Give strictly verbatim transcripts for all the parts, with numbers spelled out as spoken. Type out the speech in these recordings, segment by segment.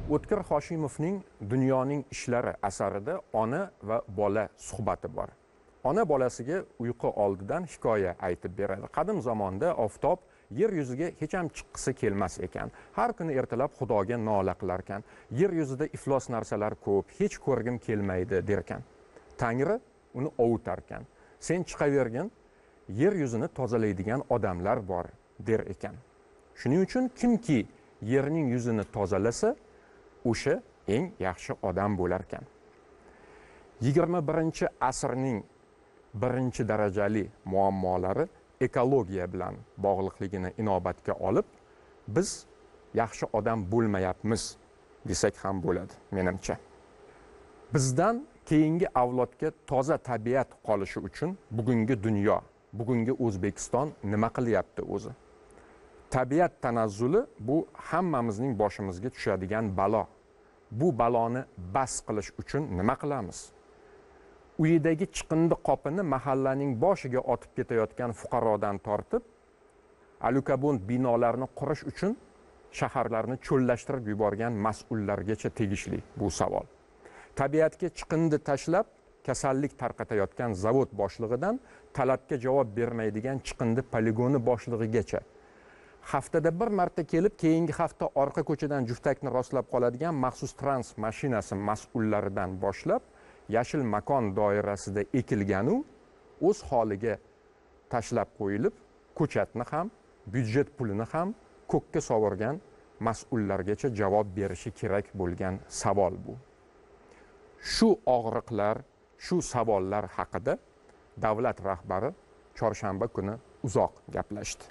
O'tkir Hoshimovning Dunyoning ishlari asarida ona va bola suhbati bor. Ona bolasiga uyqu oldidan hikoya aytib beradi. Qadim zamonda oftob yer yuziga hech ham chiqqisi kelmas ekan. Har kuni ertalab Xudoga nola qilar ekan. Yer yuzida iflos narsalar ko'p, hech ko'rgim kelmaydi der ekan. Tangri uni ovutar ekan. Sen chiqavergin, yer yuzini tozalaydigan odamlar bor der ekan. Shuning uchun kimki yerning yuzini tozalasa, o'sha eng yaxshi odam bo'lar ekan. yigirma birinchi asrning birinchi darajali muammolari ekologiya bilan bog'liqligini inobatga olib, biz yaxshi odam bo'lmayapmiz desak ham bo'ladi, menimcha. Bizdan keyingi avlodga toza tabiat qolishi uchun bugungi dunyo, bugungi O'zbekiston nima qilyapti o'zi? Tabiat tanazzuli bu hammamizning boshimizga tushadigan balo. Bu baloni bas qilish uchun nima qilamiz? Uyidagi chiqindi qopini mahallaning boshiga otib ketayotgan fuqarodan tortib, alukabond binolarni qurish uchun shaharlarni cho'llashtirib yuborgan mas'ullargacha tegishli bu savol. Tabiatga chiqindi tashlab, kasallik tarqatayotgan zavod boshlig'idan talabga javob bermaydigan chiqindi poligoni boshlig'igacha, haftada bir marta kelib, keyingi hafta orqa ko'chadan juftakni rostlab qoladigan maxsus trans mashinasi mas'ullaridan boshlab, yashil makon doirasida ekilganu o'z holiga tashlab qo'yilib, ko'chatni ham, byudjet pulini ham ko'kka sovurgan mas'ullargacha javob berishi kerak bo'lgan savol bu. Shu og'riqlar, shu savollar haqida davlat rahbari chorshanba kuni uzoq gaplashdi.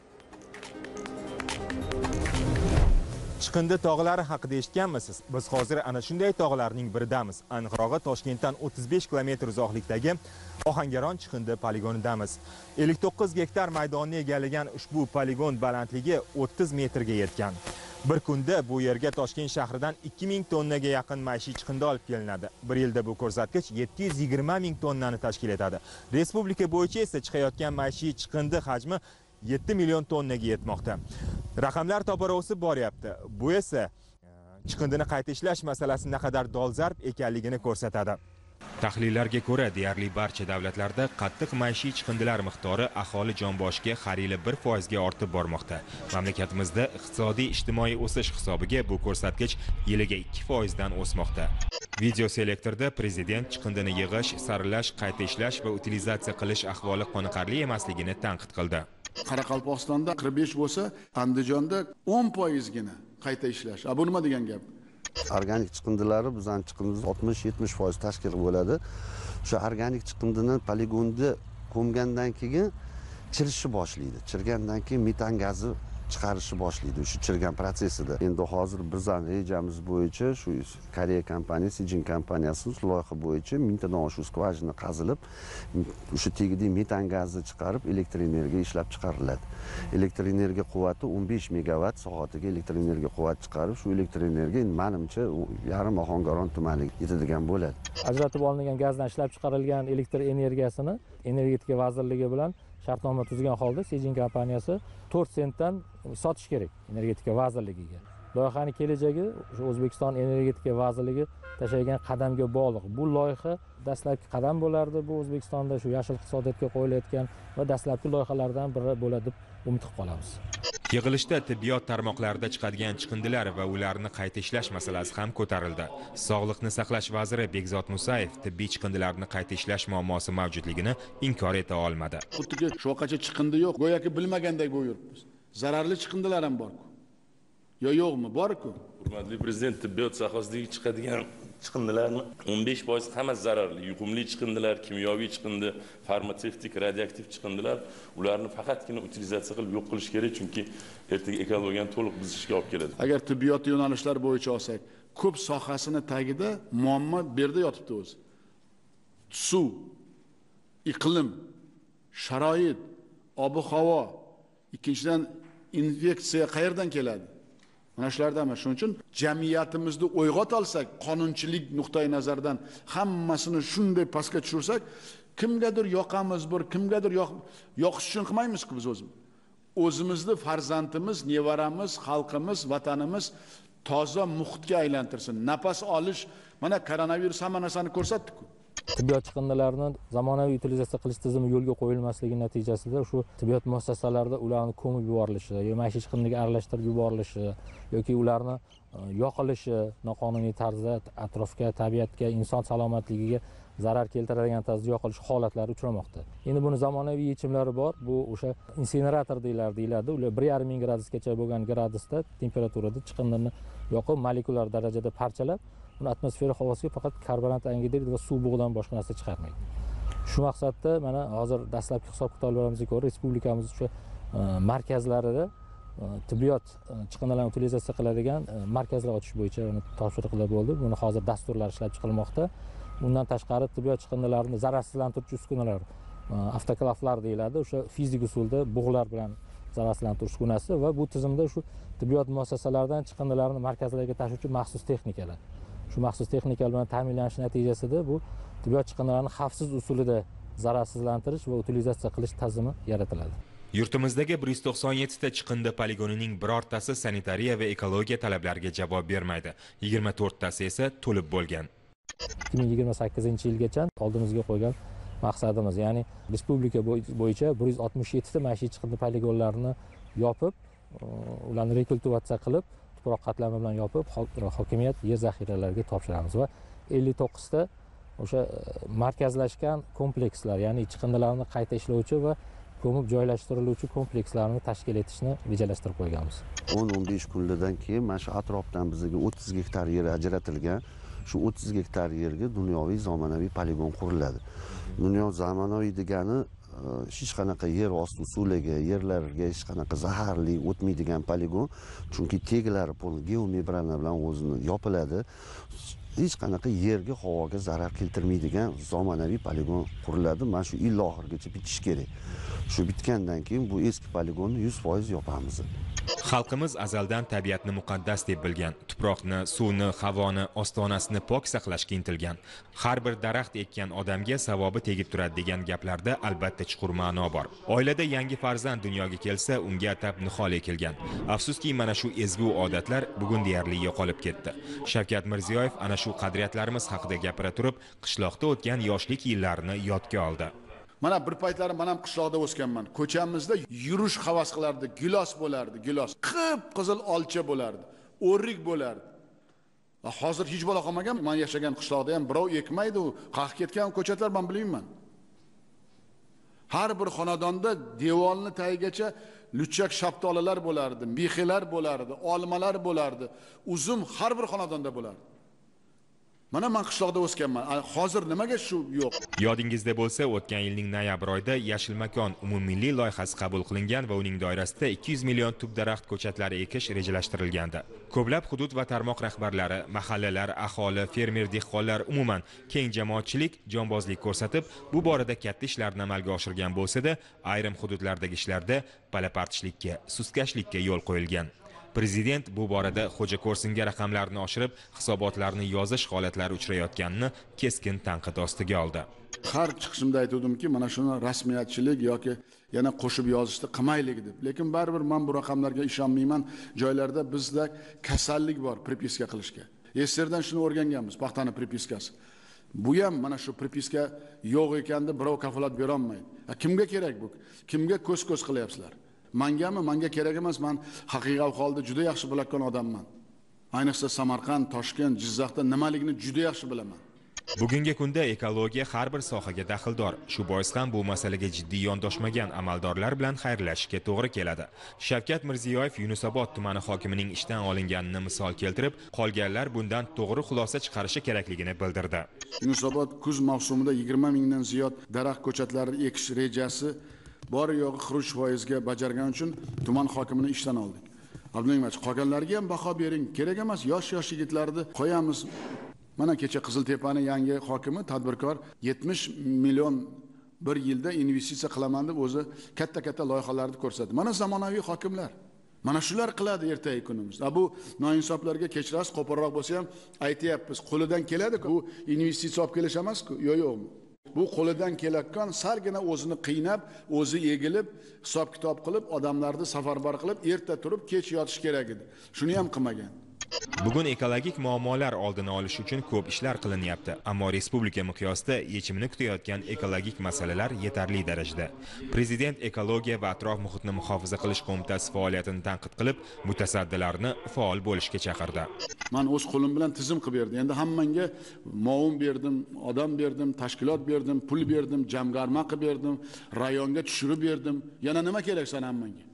Chiqindi tog'lari haqida eshitganmisiz? Biz hozir ana shunday tog'larning biridamiz. Aniqrog'i Toshkentdan o'ttiz besh kilometr uzoqlikdagi Ohangaron chiqindi poligonidamiz. ellik to'qqiz gektar maydonni egallagan ushbu poligon balandligi o'ttiz metrga yetgan. Bir kunda bu yerga Toshkent shahridan ikki ming tonnaga yaqin maishiy chiqindi olib kelinadi. Bir yilda bu ko'rsatkich yetti yuz yigirma ming tonnani tashkil etadi. Respublika bo'yicha esa chiqayotgan maishiy chiqindi hajmi yetti million tonnaga yetmoqda. Raqamlar tobora o'sib boryapti. Bu esa chiqindini qayta ishlash masalasi naqadar dolzarb ekanligini ko'rsatadi. Tahlillarga ko'ra, deyarli barcha davlatlarda qattiq maishiy chiqindilar miqdori aholi jonboshiga har yili bir foizga ortib bormoqda. Mamlakatimizda iqtisodiy ijtimoiy o'sish hisobiga bu ko'rsatkich yiliga ikki foizdan o'smoqda. Video selektorda prezident chiqindini yig'ish, saralash, qayta ishlash va utilizatsiya qilish ahvoli qoniqarli emasligini tanqid qildi. Qoraqalpog'istonda qirq besh bo'lsa, Andijonda o'n foizgina qayta ishlash. Bu nima degan gap? Organik chiqindilari bizning chiqindimiz oltmish yetmish foiz tashkil bo'ladi. O'sha organik chiqindini poligonda ko'mgandan keyin chirishni boshlaydi. Chirgandan keyin metan gazi chiqarishni boshlaydi o'sha chirgan prosesida. Endi hozir bizning rejamiz bo'yicha shu Koreya kompaniyasi, Sijin kompaniyasi loyiha bo'yicha mingtadan oshiq skvajina qazilib, o'sha tegidagi metan gazni chiqarib elektr energiya ishlab chiqariladi. Elektr energiya quvvati o'n besh megavat soatiga elektr energiya quvvat chiqarib, shu elektr energiya menimcha yarim Ohangaron tumaniga yetadigan bo'ladi. Ajratib olingan gazdan ishlab chiqarilgan elektr energiyasini Energetika vazirligi bilan shartnoma tuzgan holda Sijin kompaniyasi to'rt sentdan sotish kerak Energetika vazirligiga. Loyihaning kelajagi O'zbekiston Energetika vazirligi tashlagan qadamga bog'liq. Bu loyiha dastlabki qadam bo'lardi. Bu O'zbekistonda shu yashil iqtisodiyotga qo'yilayotgan va dastlabki loyihalardan biri bo'ladi deb umid qilib qolamiz. Yig'ilishda tibbiyot tarmoqlarida chiqadigan chiqindilar va ularni qayta ishlash masalasi ham ko'tarildi. Sog'liqni saqlash vaziri Bekzod Musayev tibbiy chiqindilarni qayta ishlash muammosi mavjudligini inkor eta olmadi. Xuddiki shoqacha chiqindi yo'q, go'yoki bilmagandek bo'lib yuribmiz. Zararli chiqindilar ham bor-ku. Yo yo'qmi? Bor-ku. Hurmatli prezident, tibbiyot sohasidagi chiqadigan chiqindilarni o'n besh foiz hammasi zararli. Yuqumli chiqindilar, kimyoviy chiqindi, farmatsevtik, radioaktiv chiqindilar, ularni faqatgina utilizatsiya qilib yo'q qilish kerak, chunki ertaga ekologiyani to'liq buzishga olib keladi. Agar tibbiyot yo'nalishlar bo'yicha olsak, ko'p sohasini tagida muammo berda yotibdi o'zi. Suv, iqlim, sharoit, ob-havo, ikkinchidan infeksiya qayerdan keladi? Mana shulardan emas. Shuning uchun jamiyatimizni o'yg'ot olsak, qonunchilik nuqtai nazaridan hammasini shunday pastga tushirsak, kimgadir yoqamiz bir, kimgadir yoqish uchun qilmaymiz-ku biz o'zimiz. O'zimizni farzandimiz, nevaramiz, xalqimiz, vatanimiz toza muhitga aylantirsin. Nafas olish, mana koronavirus hamma narsani ko'rsatdi-ku. Tibbiyot chiqindilarini zamonaviy utilizatsiya qilish tizimi yo'lga qo'yilmasligi natijasida shu tibbiyot muassasalarida ularni ko'mib yuborilishi, yoki maishiy chiqindiga aralashtirib yuborilishi yoki ularni yoqilishi noqonuniy tarzda atrofga, tabiatga, inson salomatligiga zarar keltiradigan tarzda yoqilish holatlari uchramoqda. Endi buni zamonaviy yechimlari bor. Bu o'sha insinerator deyiladi. Ular bir yarim ming gradusgacha bo'lgan gradusda temperaturada chiqindini yoqib molekulyar darajada parchalab, uni atmosfera havosiga faqat karbonat angidrid va suv bug'dan boshqa narsa chiqarmaydi. Shu maqsadda mana hozir dastlabki hisob-kitoblarimizga ko'ra respublikamiz o'sha markazlarida tibbiyot chiqindilarini utilizatsiya qiladigan markazlar ochish bo'yicha topshiriqlar bo'ldi. Buni hozir dasturlar ishlab chiqilmoqda. Bundan tashqari tibbiyot chiqindilarini zararsizlantiruvchi uskunalar, avtoklavlar deyiladi. O'sha fizik usulda bug'lar bilan zararsizlantirish uskunasi va bu tizimda shu tibbiyot muassasalaridan chiqindilarni markazlarga tashuvchi maxsus texnikalar. Shu maxsus texnikalar bilan ta'minlanish natijasida bu tibbiyot chiqindilarini xavfsiz usulida zararsizlantirish va utilizatsiya qilish tizimi yaratiladi. Yurtimizdagi bir yuz to'qson yetti ta chiqindi poligonining birortasi sanitariya va ekologiya talablariga javob bermaydi. yigirma to'rttasi esa to'lib bo'lgan. ikki ming yigirma sakkizinchi yilgacha oldimizga qo'ygan maqsadimiz, ya'ni respublika bo'yicha bir yuz oltmish yetti ta maishiy chiqindi poligonlarini yopib, ularni rekultivatsiya qilib, tuproq qatlami bilan yopib, hokimiyat yer zaxiralariga topshiramiz va ellik to'qqiz ta o'sha markazlashgan komplekslar, ya'ni chiqindilarni qayta ishlovchi va ko'mib joylashtiriluvchi komplekslarni tashkil etishni rejalashtirib qo'yganmiz. o'n o'n besh kunlardan keyin mana shu atrofdan bizga o'ttiz gektar yer ajratilgan. Shu o'ttiz gektar yerga dunyoviy zamonaviy poligon quriladi. Dunyo zamonaviy degani hech qanaqa yer osti usuliga, yerlarga hech qanaqa zaharli o'tmaydigan poligon, chunki teglari geomembrana bilan o'zini yopiladi. Hech qanaqa yerga, havoga zarar keltirmaydigan zamonaviy poligon quriladi. Mana shu yil oxirigacha bitish kerak. Shu bitgandan keyin bu eski poligonni yuz foiz yopamiz. Xalqimiz azaldan tabiatni muqaddas deb bilgan, tuproqni, suvni, havoni, ostonasini pok saqlashga intilgan. Har bir daraxt ekkan odamga savobi tegib turadi degan gaplarda albatta chuqur ma'no bor. Oilada yangi farzand dunyoga kelsa, unga atab nihol ekilgan. Afsuski mana shu ezgu odatlar bugun deyarli yo'qolib ketdi. Shavkat Mirziyoyev ana shu qadriyatlarimiz haqida gapira turib, qishloqda o'tgan yoshlik yillarini yodga oldi. Mana bir paytlari men ham qishloqda o'sganman. Ko'chamizda yurish havas qilardi, gilos bo'lardi, gilos. Qip-qizil olcha bo'lardi, o'rik bo'lardi. Hozir hech bo'la qolmagan. Men yashagan qishloqda ham birov ekmaydi, u qaqib ketgan ko'chatlar men bilmayman. Har bir xonadonda devorni tagigacha luchak shaftolilar bo'lardi, mexelar bo'lardi, olmalar bo'lardi. Uzum har bir xonadonda bo'lardi. Mana men qishloqda o'sganman. Hozir nimaga shu yo'q? Yodingizda bo'lsa, o'tgan yilning noyabr oyida Yashil makon umummilliy loyihasi qabul qilingan va uning doirasida ikki yuz million tub daraxt ko'chatlari ekish rejalashtirilgandi. Ko'plab hudud va tarmoq rahbarlari, mahallalar, aholi, fermer dehqonlar, umuman keng jamoatchilik jonbozlik ko'rsatib, bu borada katta ishlarni amalga oshirgan bo'lsa-da, ayrim hududlardagi ishlarda palapartishlikka, sustkashlikka yo'l qo'yilgan. Prezident bu borada xo'ja ko'rsinga raqamlarni oshirib, hisobotlarni yozish holatlari uchrayotganini keskin tanqid ostiga oldi. Har chiqishimda aytuvdimki, mana shuni rasmiyatchilik yoki yana qo'shib yozishni qilmaylik deb. Lekin baribir men bu raqamlarga ishonmayman. Joylarda bizda kasallik bor pripiska qilishga. Esserdan shuni o'rganganmiz, paxtani pripiskasi. Bu ham mana shu pripiska yo'q ekanda birov kafolat bera olmaydi. Kimga kerak bu? Kimga ko'z-ko'z qilyapsizlar? Mangami, manga kerak emas. Men haqiqiy ahvolda juda yaxshi biladigan odamman. Ayniqsa Samarqand, Toshkent, Jizzaxda nimaligini juda yaxshi bilaman. Bugungi kunda ekologiya har bir sohaga daxldor. Shu bois ham bu masalaga jiddiy yondoshmagan amaldorlar bilan xayrlashishga to'g'ri keladi. Shavkat Mirziyoyev Yunusobod tumani hokimining ishdan olinganini misol keltirib, qolganlar bundan to'g'ri xulosa chiqarishi kerakligini bildirdi. Yunusobod kuz mavsumida yigirma mingdan ziyod daraxt ko'chatlarini ekish rejasi bor yo'g'i qirq uch foizga bajargan uchun tuman hokimini ishdan oldik. Abdulmajid, qolganlarga ham baho bering. Kerak emas, yosh-yosh yigitlarni qo'yamiz. Mana kecha Qiziltepani yangi hokimi, tadbirkor yetmish million bir yilda investitsiya qilaman deb o'zi katta-katta loyihalarni ko'rsatdi. Mana zamonaviy hokimlar. Mana shular qiladi ertangi kunimizda. Bu noinsoflarga kechirasiz, qo'polroq bo'lsa ham aytayapmiz. Qo'lidan keladi-ku, bu investitsiya olib kelish emas-ku, yo'q-yo'qmi? Bu qo'lidan kelayotgan sargina o'zini qiynab, o'zi egilib, hisob-kitob qilib, odamlarni safarbar qilib, erta turib, kech yotish kerak edi. Shuni ham qilmagan. Bugun ekologik muammolar oldini olish uchun ko'p ishlar qilinyapti, ammo respublika miqyosida yechimini kutayotgan ekologik masalalar yetarli darajada. Prezident ekologiya va atrof muhitni muhofaza qilish qo'mitasi faoliyatini tanqid qilib, mutasaddilarni faol bo'lishga chaqirdi. Men o'z qo'lim bilan tizim qilib berdim. Endi hammanga muavin berdim, odam berdim, tashkilot berdim, pul berdim, jamg'arma qilib berdim, rayonga tushirib berdim. Yana nima kerak sana hammanga?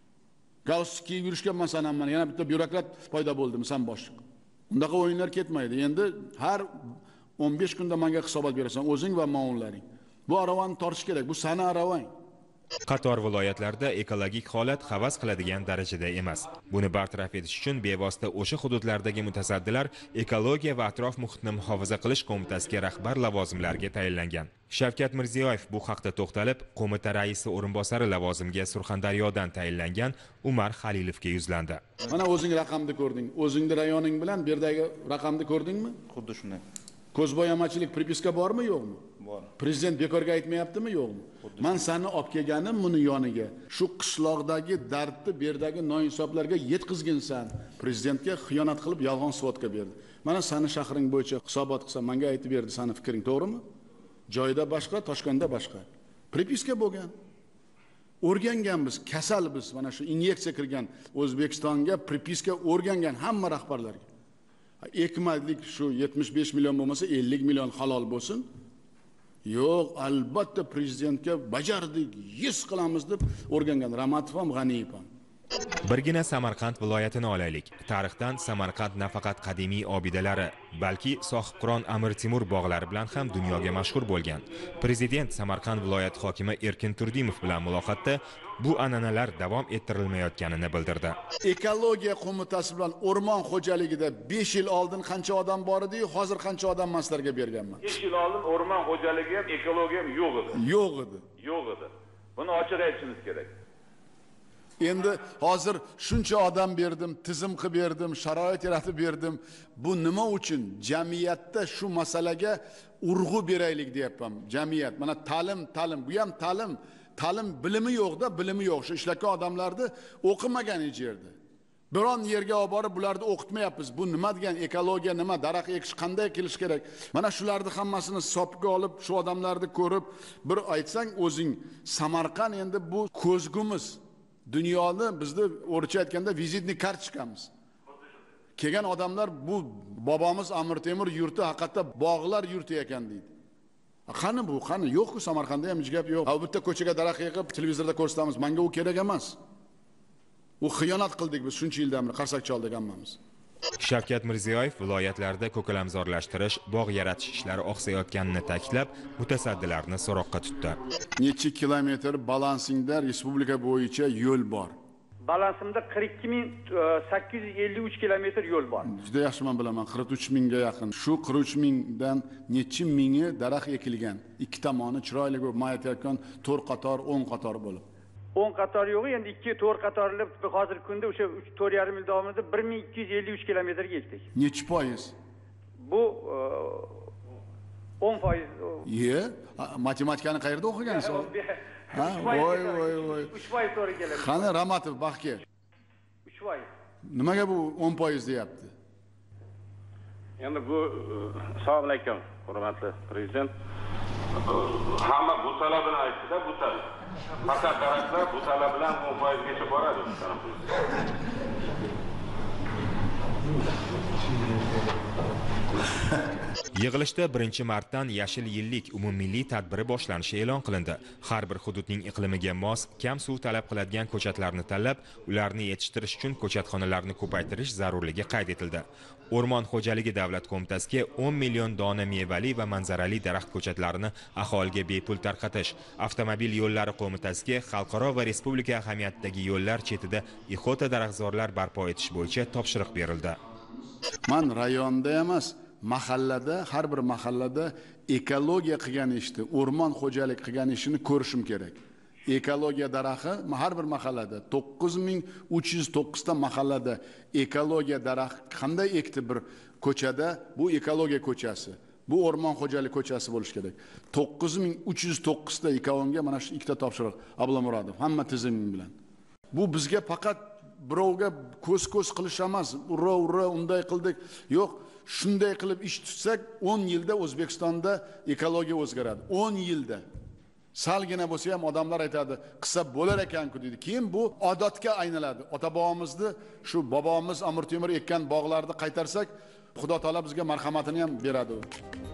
Galstukka yurishganman san hammani, yana bitta byurokrat paydo bo'ldimi san boshliq. Undaqa o'yinlar ketmaydi. Endi har o'n besh kunda menga hisobot berasan, o'zing va muavinlaring. Bu aravani tortish kerak, bu sana aravang. Qator viloyatlarda ekologik holat havas qiladigan darajada emas. Buni bartaraf etish uchun bevosita o'sha hududlardagi mutasaddilar ekologiya va atrof muhitni muhofaza qilish qo'mitasiga rahbar lavozimlarga tayinlangan. Shavkat Mirziyoyev bu haqda to'xtalib, qo'mita raisi o'rinbosari lavozimiga Surxondaryodan tayinlangan Umar Xalilovga yuzlandi. Mana o'zing raqamni ko'rding, o'zingning rayoning bilan bu yerdagi raqamni ko'rdingmi? Xuddi shunday. Ko'zbo'yamachilik pripiska bormi, yo'qmi? Bor. Prezident bekorga aytmayaptimi, yo'qmi? Men seni olib kelganim buni yoniga. Shu qishloqdagi dardni bu yerdagi noinsoblarga yetkazginsan. Prezidentga xiyonat qilib yolg'on svodka berdi. Mana seni shahring bo'yicha hisobot qilsam, menga aytib berdi, seni fikring to'g'rimi? Joyda boshqa, Toshkentda boshqa. Pripiska bo'lgan. O'rganganmiz, kasalmiz. Mana shu inyeksiya kirgan O'zbekistonga pripiska o'rgangan hamma rahbarlarga. Ekmadlik shu yetmish besh million bo'lmasa ellik million halol bo'lsin. Yo'q, albatta prezidentga bajardik, his qilamiz deb o'rgangan Ramatov ham, G'aniyev ham. Birgina Samarqand viloyatini olaylik. Tarixdan Samarqand nafaqat qadimiy obidalari, balki sohibqiron Amir Temur bog'lari bilan ham dunyoga mashhur bo'lgan. Prezident Samarqand viloyati hokimi Erkin Turdimov bilan muloqotda bu an'analar davom ettirilmayotganini bildirdi. Ekologiya qo'mitasi bilan o'rmon xo'jaligida besh yil oldin qancha odam bor edi, hozir qancha odam maslarga berganman. besh yil oldin o'rmon xo'jaligi ham, ekologiya ham yo'q edi. Yo'q edi. Yo'q edi. Buni ochiq aytishimiz kerak. Endi hozir shuncha odam berdim, tizim qilib berdim, sharoit yaratib berdim. Bu nima uchun? Jamiyatda shu masalaga urg'u beraylik deyapman. Jamiyat, mana ta'lim, ta'lim, bu ham ta'lim, ta'lim bilimi yo'qda, bilimi yo'q. Shu ishlagan odamlarni o'qimagan hech yerda. Biron yerga olib borib bularni o'qitmayapmiz. Bu nima degan, ekologiya nima, daraxt ekish qanday kelish kerak? Mana shularni hammasini hisobga olib, shu odamlarni ko'rib, bir aytsang o'zing, Samarqand endi bu ko'zgimiz. Dunyoni bizni o'rcha aytganda vizitni kartochkamiz. Kelgan odamlar bu bobomiz Amir Temur yurti haqiqatda bog'lar yurti ekan deydi. Qani bu, qani yo'q-ku Samarqandda ham hech gap yo'q. Ha bitta ko'chaga daraxt ekib televizorda ko'rsatamiz. Menga u kerak emas. U xiyonat qildik biz shuncha yildan beri qarsak chaldik hammamiz. Shavkat Mirziyoyev viloyatlarda ko'kalamzorlashtirish, bog' yaratish ishlari oqsayotganini ta'kidlab, mutasaddilarni so'roqqa tutdi. Necha kilometr balansingda respublika bo'yicha yo'l bor? Balansimda qirq ikki ming sakkiz yuz ellik uch kilometr yo'l bor. Juda yaxshi men bilaman, qirq uch mingga yaqin. Shu qirq uch mingdan necha mingi daraxt ekilgan. Ikki tomoni chiroyli bo'lib, men aytayotgan to'rt qator, o'n qator bo'lib. o'n qator yo'q, endi ikki to'rt qatorli hozirgi kunda o'sha to'rt yarim yil davomida bir ming ikki yuz ellik uch kilometrga yetdik. Necha foiz? Bu o'n foiz. Ye, matematikani qayerda o'qigansiz? Ha, voy voy voy. uch foiz to'g'ri keladi. Qani Ramatov baxtga. uch foiz. Nimaga bu o'n foiz deyapti? Endi bu assalomu alaykum, hurmatli prezident. Hamma bu talab bilan aytdi-da, bu talab. Faqat daraxtlar bu talab bilan o'n foiz gacha boradi. Yig'ilishda birinchi martdan Yashil yillik umummilliy tadbiri boshlanishi e'lon qilindi. Har bir hududning iqlimiga mos, kam suv talab qiladigan ko'chatlarni tanlab, ularni yetishtirish uchun ko'chatxonalarni ko'paytirish zarurligi qayd etildi. O'rmon xo'jaligi davlat qo'mitasiga o'n million dona mevali va manzarali daraxt ko'chatlarini aholiga bepul tarqatish, avtomobil yo'llari qo'mitasiga xalqaro va respublika ahamiyatidagi yo'llar chetida ixota daraxtzorlar barpo etish bo'yicha topshiriq berildi. Men rayonda emas, mahallada, har bir mahallada ekologiya qilgan ishni, o'rmon xo'jalik qilgan ishini ko'rishim kerak. Ekologiya daraxti har bir mahallada to'qqiz ming uch yuz to'qqiz ta mahallada ekologiya daraxt qanday ekdi bir ko'chada, bu ekologiya ko'chasi. Bu o'rmon xo'jalik ko'chasi bo'lish kerak. to'qqiz ming uch yuz to'qqiz ta ekolonga mana shu ikkita topshiriq Abdulla Murodov hamma tiziming bilan. Bu bizga faqat birovga ko'z ko'z qilish emas, ura ura unday qildik. Yo'q, shunday qilib ish tutsak, o'n yilda O'zbekistonda ekologiya o'zgaradi. o'n yilda. Salgina bo'lsa ham odamlar aytadi, qilsa bo'lar ekan-ku deydi. Keyin bu odatga aylanadi. Ota-bobomizni, shu bobomiz Amir Temur ekkan bog'larni qaytarsak, Xudo taolo bizga marhamatini ham beradi.